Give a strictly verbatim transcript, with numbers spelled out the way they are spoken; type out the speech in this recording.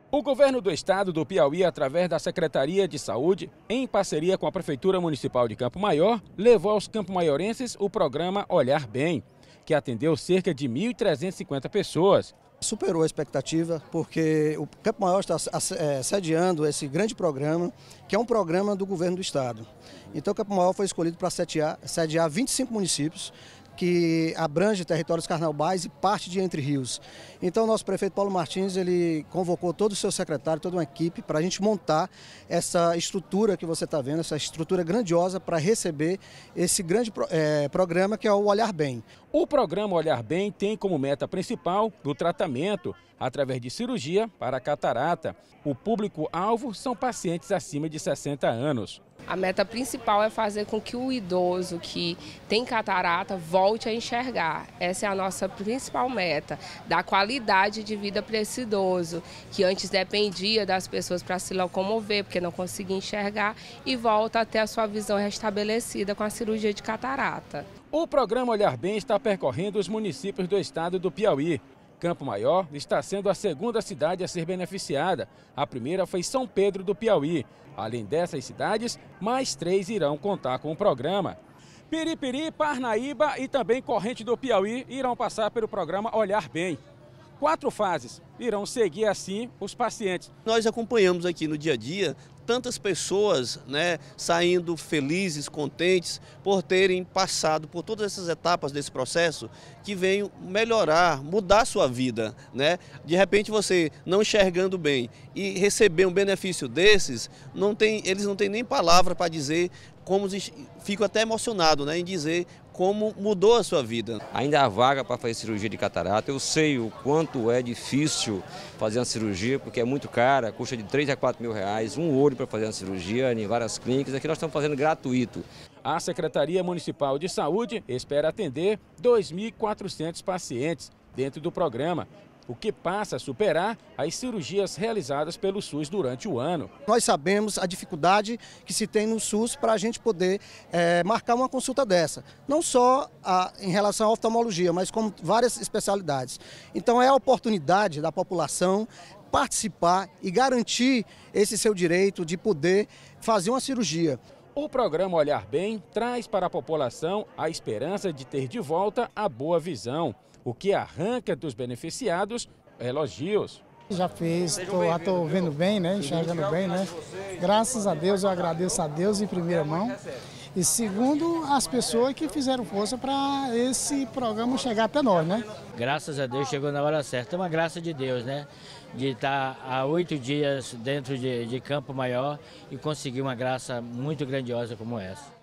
O governo do estado do Piauí, através da Secretaria de Saúde, em parceria com a Prefeitura Municipal de Campo Maior, levou aos campo-maiorenses o programa Olhar Bem, que atendeu cerca de mil trezentas e cinquenta pessoas. Superou a expectativa porque o Campo Maior está é, sediando esse grande programa, que é um programa do governo do estado. Então o Campo Maior foi escolhido para sediar, sediar vinte e cinco municípios, que abrange territórios carnaubais e parte de Entre Rios. Então o nosso prefeito Paulo Martins, ele convocou todo o seu secretário, toda uma equipe, para a gente montar essa estrutura que você está vendo, essa estrutura grandiosa para receber esse grande é, programa que é o Olhar Bem. O programa Olhar Bem tem como meta principal o tratamento através de cirurgia para catarata. O público-alvo são pacientes acima de sessenta anos. A meta principal é fazer com que o idoso que tem catarata volte a enxergar. Essa é a nossa principal meta, dar qualidade de vida para esse idoso, que antes dependia das pessoas para se locomover, porque não conseguia enxergar, e volta a ter a sua visão restabelecida com a cirurgia de catarata. O programa Olhar Bem está percorrendo os municípios do estado do Piauí. Campo Maior está sendo a segunda cidade a ser beneficiada. A primeira foi São Pedro do Piauí. Além dessas cidades, mais três irão contar com o programa. Piripiri, Parnaíba e também Corrente do Piauí irão passar pelo programa Olhar Bem. Quatro fases irão seguir assim os pacientes. Nós acompanhamos aqui no dia a dia tantas pessoas, né, saindo felizes, contentes por terem passado por todas essas etapas desse processo que vem melhorar, mudar a sua vida, né? De repente você não enxergando bem e receber um benefício desses, não tem, eles não têm nem palavra para dizer como, fico até emocionado, né, em dizer como mudou a sua vida. Ainda há vaga para fazer cirurgia de catarata. Eu sei o quanto é difícil fazer uma cirurgia, porque é muito cara, custa de três a quatro mil reais, um olho para fazer uma cirurgia em várias clínicas. Aqui nós estamos fazendo gratuito. A Secretaria Municipal de Saúde espera atender dois mil e quatrocentos pacientes dentro do programa, o que passa a superar as cirurgias realizadas pelo SUS durante o ano. Nós sabemos a dificuldade que se tem no SUS para a gente poder é, marcar uma consulta dessa. Não só a, em relação à oftalmologia, mas como várias especialidades. Então é a oportunidade da população participar e garantir esse seu direito de poder fazer uma cirurgia. O programa Olhar Bem traz para a população a esperança de ter de volta a boa visão, o que arranca dos beneficiados elogios. Já fiz, tô, já estou vendo bem, né, enxergando bem, né? Graças a Deus, eu agradeço a Deus em primeira mão. E segundo, as pessoas que fizeram força para esse programa chegar até nós, né? Graças a Deus chegou na hora certa, é uma graça de Deus, né? De estar há oito dias dentro de, de Campo Maior e conseguir uma graça muito grandiosa como essa.